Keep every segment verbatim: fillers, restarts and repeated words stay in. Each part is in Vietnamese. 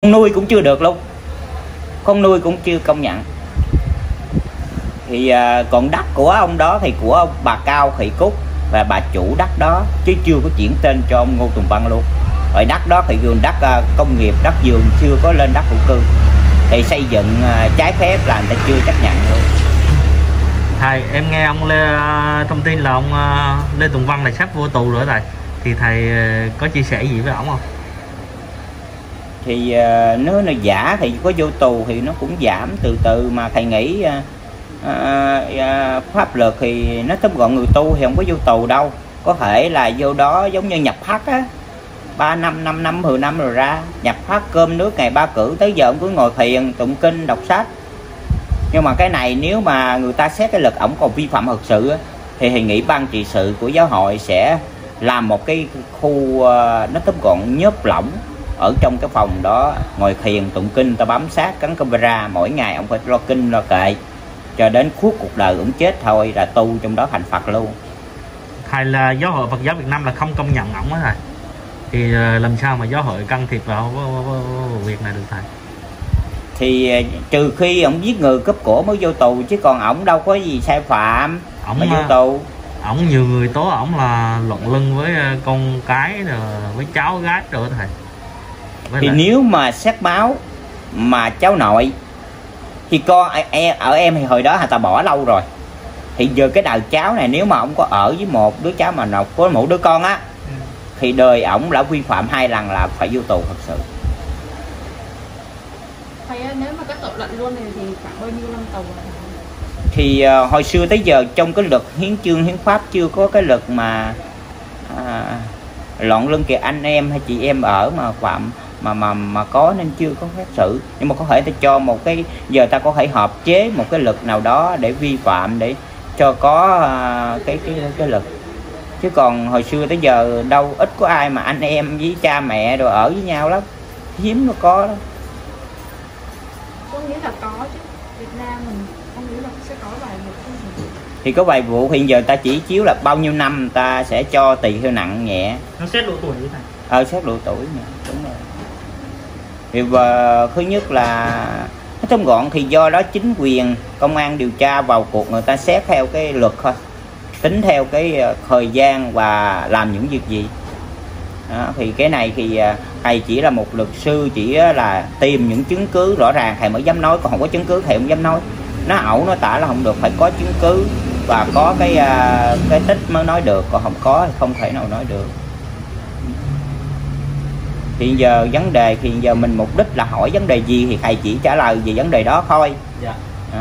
nuôi cũng chưa được luôn, con nuôi cũng chưa công nhận. Thì à, còn đất của ông đó thì của ông bà Cao Thị Cúc và bà chủ đất đó, chứ chưa có chuyển tên cho ông Ngô Tùng Vân luôn. Rồi đất đó thì vườn đất à, công nghiệp, đất vườn chưa có lên đất hữu cư, thì xây dựng à, trái phép là người ta chưa chấp nhận luôn. Thầy, em nghe ông Lê, thông tin là ông Lê Tùng Vân là sắp vô tù rồi thầy, thì thầy có chia sẻ gì với ổng không? Thì à, nếu nó giả thì có vô tù thì nó cũng giảm từ từ, mà thầy nghĩ à, à, à, pháp luật thì nó tóm gọn người tu thì không có vô tù đâu. Có thể là vô đó giống như nhập thất á, ba năm, năm năm, mười năm rồi ra. Nhập thất cơm nước ngày ba cử, tới giờ ông cứ ngồi thiền, tụng kinh, đọc sách. Nhưng mà cái này nếu mà người ta xét cái lực ổng còn vi phạm thực sự á, thì thầy nghĩ ban trị sự của giáo hội sẽ làm một cái khu uh, nó tóm gọn nhớp lỏng ở trong cái phòng đó, ngồi thiền tụng kinh, ta bám sát cắn camera, mỗi ngày ông phải lo kinh lo kệ cho đến cuối cuộc đời ông chết thôi, là tu trong đó thành Phật luôn. Thầy, là giáo hội Phật giáo Việt Nam là không công nhận ổng á thầy, thì làm sao mà giáo hội can thiệp vào việc này được thầy? Thì trừ khi ông giết người cướp của mới vô tù, chứ còn ổng đâu có gì sai phạm ổng mà vô tù. Ổng nhiều người tố ổng là lộn lưng với con cái rồi với cháu gái rồi thầy. Với thì lại... nếu mà xét máu mà cháu nội thì con ở em thì hồi đó người ta bỏ lâu rồi, thì giờ cái đời cháu này nếu mà ông có ở với một đứa cháu mà nào có một đứa con á, ừ. thì đời ổng đã vi phạm hai lần là phải vô tù thật sự. Thầy ơi, nếu mà cái tội lệnh luôn này thì khoảng bao nhiêu năm tù rồi? Thì uh, hồi xưa tới giờ trong cái luật hiến chương hiến pháp chưa có cái luật mà à, loạn luân kìa anh em hay chị em ở mà phạm mà mà mà có, nên chưa có xét xử. Nhưng mà có thể ta cho một cái, giờ ta có thể hợp chế một cái luật nào đó để vi phạm, để cho có uh, cái cái cái luật. Chứ còn hồi xưa tới giờ đâu ít có ai mà anh em với cha mẹ rồi ở với nhau lắm, hiếm nó có đó. Có nghĩa là có chứ, Việt Nam mình không nghĩ là sẽ có vài vụ. Thì có vài vụ hiện giờ ta chỉ chiếu là bao nhiêu năm ta sẽ cho tùy theo nặng nhẹ. Nó xét độ tuổi vậy thầy? Ờ xét độ tuổi nè, đúng rồi. Thì và thứ nhất là nói tóm gọn thì do đó chính quyền công an điều tra vào cuộc, người ta xét theo cái luật thôi, tính theo cái thời gian và làm những việc gì đó. Thì cái này thì thầy chỉ là một luật sư, chỉ là tìm những chứng cứ rõ ràng thầy mới dám nói, còn không có chứng cứ thầy không dám nói. Nó ẩu nó tả là không được, phải có chứng cứ và có cái cái tích mới nói được, còn không có thì không thể nào nói được. Hiện giờ vấn đề thì giờ mình mục đích là hỏi vấn đề gì thì thầy chỉ trả lời về vấn đề đó thôi. Dạ. Đó.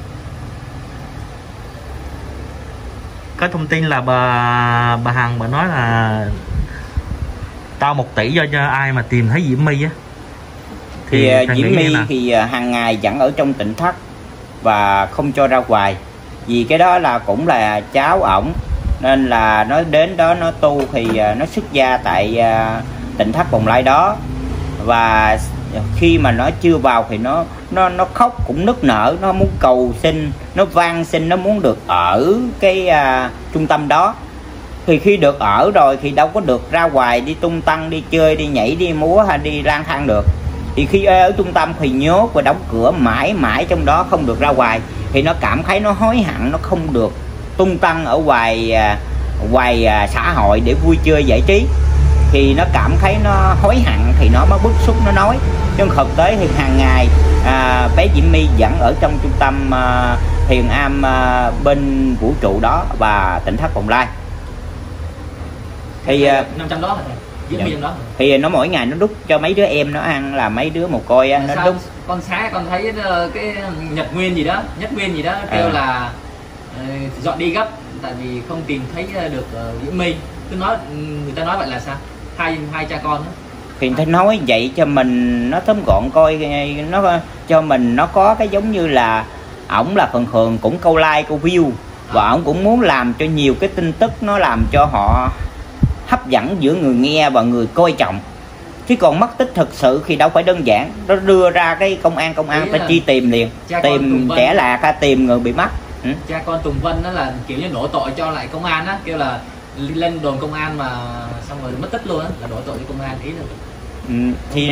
Có thông tin là bà bà Hằng bà nói là tao một tỷ cho, cho ai mà tìm thấy Diễm My á. Thì, thì Diễm My thì hàng ngày vẫn ở trong tỉnh thất và không cho ra ngoài, vì cái đó là cũng là cháu ổng, nên là nó đến đó nó tu thì nó xuất gia tại tỉnh thất Bồng Lai đó. Và khi mà nó chưa vào thì nó nó nó khóc cũng nức nở, nó muốn cầu xin, nó van xin, nó muốn được ở cái uh, trung tâm đó. Thì khi được ở rồi thì đâu có được ra ngoài đi tung tăng, đi chơi, đi nhảy, đi múa hay đi lang thang được. Thì khi ở trung tâm thì nhốt và đóng cửa mãi mãi trong đó, không được ra ngoài. Thì nó cảm thấy nó hối hận, nó không được tung tăng ở ngoài uh, ngoài uh, xã hội để vui chơi giải trí. Thì nó cảm thấy nó hối hận thì nó mới bức xúc nó nói. Chứ thực tế thì hàng ngày à, bé Diễm My vẫn ở trong trung tâm à, thiền am à, bên vũ trụ đó và tỉnh thất Bồng Lai. Thì năm trăm đó Diễm My đó. Thì nó mỗi ngày nó đút cho mấy đứa em nó ăn, là mấy đứa mồ côi á, nó đút. Con sáng con thấy cái Nhật Nguyên gì đó, Nhất Nguyên gì đó kêu à. là uh, dọn đi gấp tại vì không tìm thấy được uh, Diễm My. Cứ nói người ta nói vậy là sao? Hai hai cha con đó. Thì thấy nói vậy cho mình nó tóm gọn coi, nó cho mình nó có cái giống như là ổng là phần thường cũng câu like câu view, và ổng cũng muốn làm cho nhiều cái tin tức nó làm cho họ hấp dẫn giữa người nghe và người coi trọng. Chứ còn mất tích thực sự thì đâu phải đơn giản, nó đưa ra cái công an công an phải chi tìm liền, tìm trẻ lạc hay tìm người bị mất. Ừ? Cha con Tùng Vân đó là kiểu như đổ tội cho lại công an á, kêu là lên đồn công an mà xong rồi mất tích luôn á, là đổ tội cho công an ý rồi. Ừ, thì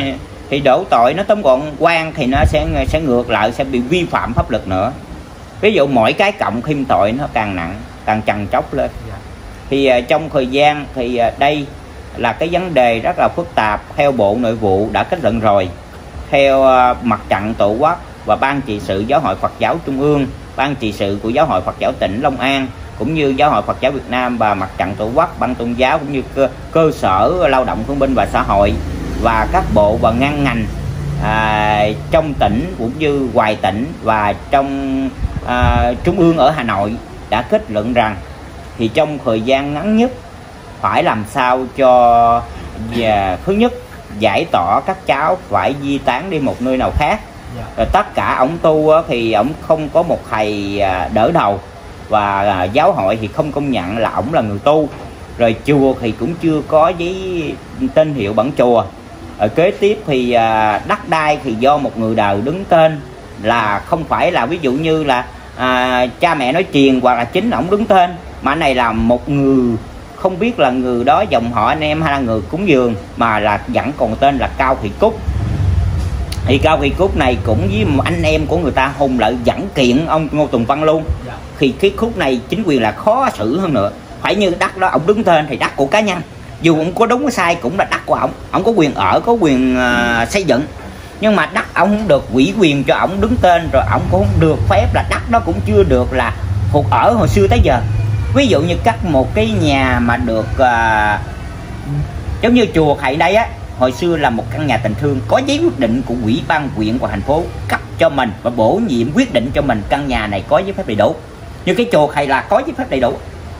thì đổ tội nó tóm gọn quan thì nó sẽ sẽ ngược lại, sẽ bị vi phạm pháp luật nữa. Ví dụ mỗi cái cộng thêm tội nó càng nặng, càng trằn trọc lên. Thì uh, trong thời gian thì uh, đây là cái vấn đề rất là phức tạp. Theo Bộ Nội vụ đã kết luận rồi, theo uh, Mặt trận Tổ quốc và Ban trị sự Giáo hội Phật giáo Trung ương, Ban trị sự của Giáo hội Phật giáo tỉnh Long An, cũng như Giáo hội Phật giáo Việt Nam và Mặt trận Tổ quốc, Ban tôn giáo, cũng như cơ, cơ sở lao động thương binh và xã hội và các bộ và ngăn ngành à, trong tỉnh cũng như ngoài tỉnh và trong à, trung ương ở Hà Nội đã kết luận rằng thì trong thời gian ngắn nhất phải làm sao cho và thứ nhất giải tỏa các cháu phải di tán đi một nơi nào khác. Rồi tất cả ổng tu thì ổng không có một thầy đỡ đầu, và giáo hội thì không công nhận là ổng là người tu. Rồi chùa thì cũng chưa có giấy tên hiệu bản chùa. Ở kế tiếp thì đất đai thì do một người đời đứng tên, là không phải là ví dụ như là à, cha mẹ nói truyền hoặc là chính ổng đứng tên, mà này là một người không biết là người đó dòng họ anh em hay là người cúng dường, mà là vẫn còn tên là Cao Thị Cúc. Thì Cao Thị Cúc này cũng với một anh em của người ta hùng lợi dẫn kiện ông Ngô Tùng Văn luôn. Thì cái khúc này chính quyền là khó xử hơn nữa, phải như đất đó ông đứng tên thì đất của cá nhân, dù ông có đúng có sai cũng là đất của ổng, ổng có quyền ở, có quyền uh, xây dựng, nhưng mà đất ổng không được ủy quyền cho ổng đứng tên, rồi ổng cũng không được phép là đất đó cũng chưa được là thuộc ở hồi xưa tới giờ. Ví dụ như cắt một cái nhà mà được uh, giống như chùa Thầy đây á, hồi xưa là một căn nhà tình thương, có giấy quyết định của ủy ban huyện và thành phố cấp cho mình và bổ nhiệm quyết định cho mình căn nhà này có giấy phép đầy đủ. Như cái chùa Thầy là có giấy phép đầy đủ.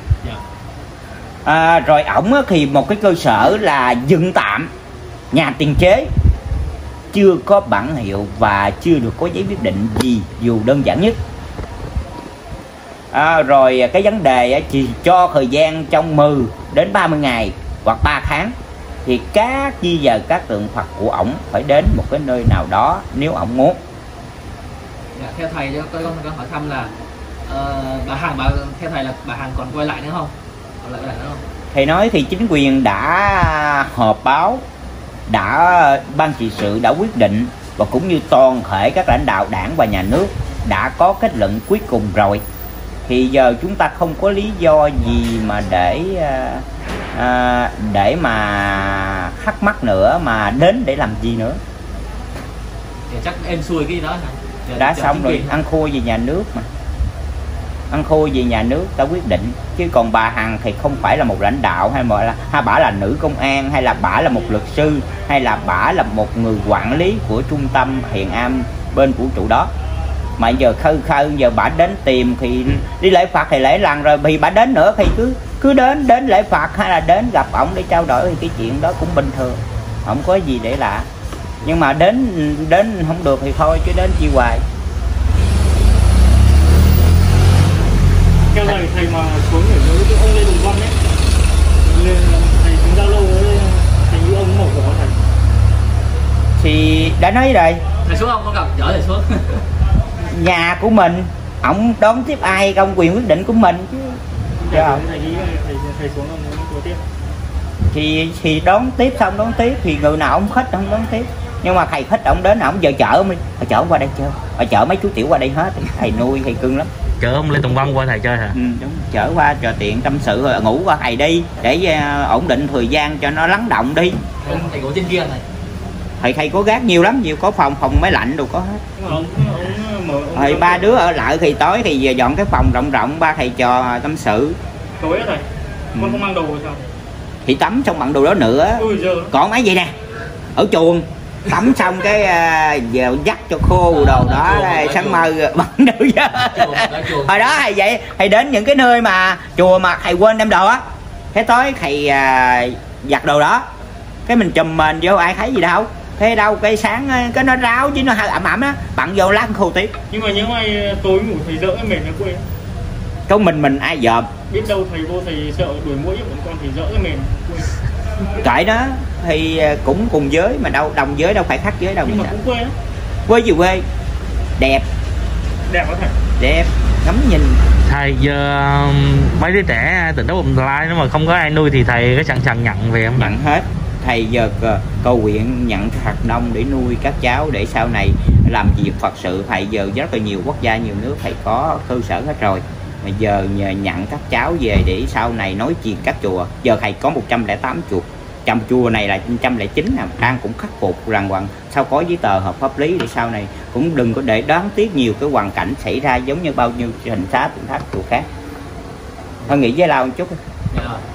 À, rồi ổng thì một cái cơ sở là dựng tạm nhà tiền chế, chưa có bản hiệu và chưa được có giấy quyết định gì dù đơn giản nhất. À, rồi cái vấn đề chỉ cho thời gian trong mười đến ba mươi ngày hoặc ba tháng thì các di dời các tượng Phật của ổng phải đến một cái nơi nào đó nếu ổng muốn. Dạ, theo thầy cho con con hỏi thăm là uh, bà Hằng, bà theo thầy là bà Hằng còn quay lại nữa không? Còn lại nữa không? Thầy nói thì chính quyền đã họp báo, đã ban trị sự đã quyết định, và cũng như toàn thể các lãnh đạo đảng và nhà nước đã có kết luận cuối cùng rồi. Thì giờ chúng ta không có lý do gì mà để à, để mà thắc mắc nữa, mà đến để làm gì nữa. Thì chắc em xuôi cái đó hả? Giờ Đã xong rồi, ăn khô về nhà nước mà. Ăn khô về nhà nước ta quyết định. Chứ còn bà Hằng thì không phải là một lãnh đạo, hay mà là hay bả là nữ công an, hay là bả là một luật sư, hay là bả là một người quản lý của trung tâm Thiện Am bên vũ trụ đó. Mà giờ khơi khơi giờ bả đến tìm thì đi lễ Phật thì lễ lần rồi, thì bả đến nữa thì cứ cứ đến đến lễ Phật hay là đến gặp ổng để trao đổi, thì cái chuyện đó cũng bình thường, không có gì để lạ. Nhưng mà đến đến không được thì thôi, chứ đến chi hoài. Theo thầy, thầy mà xuống để với cái ông Lê Tùng Vân ấy, lên thầy xuống Zalo với thầy như ông mổ của thầy. Thì đã nói rồi. Thầy xuống không? Con gặp chở thầy xuống. Nhà của mình, ổng đón tiếp ai, công quyền quyết định của mình chứ. Thầy, thầy, thầy, thầy, thầy xuống ông có tiếp. Thì thì đón tiếp xong đón tiếp, thì người nào ông thích không đón tiếp. Nhưng mà thầy thích ổng đến, ổng giờ chở ông đi, thầy chở ông qua đây chơi, thầy chở mấy chú tiểu qua đây hết, thầy nuôi thầy cưng lắm. Chở ông Lê Tùng Vân qua thầy chơi hả? Ừ, đúng. Chở qua trò tiện tâm sự rồi ngủ qua thầy đi, để uh, ổn định thời gian cho nó lắng động đi. Thầy, thầy ngủ trên kia này. Thầy thầy có gác nhiều lắm, nhiều có phòng phòng máy lạnh đồ có hết. Ông, ông, ông, Thầy ba đứa ở lại thì tối thì dọn cái phòng rộng rộng, ba thầy trò tâm sự. Tối á thầy, con ừ. không mang đồ sao? Thì tắm xong bằng đồ đó nữa. Ui giời. Còn mấy vậy nè, ở chuồng tắm xong cái uh, giờ dắt cho khô đồ đó, đó đây, sáng mơ bằng đồ giờ. Hồi đó thầy vậy, thầy đến những cái nơi mà chùa mà thầy quên đem đồ á, thế tối thầy uh, giặt đồ đó, cái mình chùm mình vô ai thấy gì đâu, thế đâu cái sáng cái nó ráo chứ nó hơi ẩm ẩm á, bận vô lát khô tiếp. Nhưng mà những ai tối ngủ thầy dỡ cái mền nó quên. Có mình mình ai dòm. Biết đâu thầy vô thầy sợ đuổi mũi bọn con thì dỡ cái mền quên. Cãi đó thì cũng cùng giới mà đâu, đồng giới đâu phải khác giới đâu. Nhưng mà cũng quê á. Quê gì quê? Đẹp. Đẹp hả thầy? Đẹp, ngắm nhìn. Thầy giờ mấy đứa trẻ tỉnh đó bùm lai, nếu mà không có ai nuôi thì thầy có sẵn sàng nhận về không? Nhận hết. thầy giờ cầu nguyện nhận hạt đông để nuôi các cháu, để sau này làm việc Phật sự. Thầy giờ rất là nhiều quốc gia, nhiều nước thầy có cơ sở hết rồi, mà giờ nhờ nhận các cháu về để sau này nói chuyện các chùa. Giờ thầy có một trăm lẻ tám chùa, trăm chùa này là một trăm lẻ chín, đang cũng khắc phục rằng hoàng sao có giấy tờ hợp pháp lý để sau này cũng đừng có để đáng tiếc nhiều cái hoàn cảnh xảy ra giống như bao nhiêu hình xá tỉnh thất chùa khác. Thôi nghĩ với lao một chút. Dạ.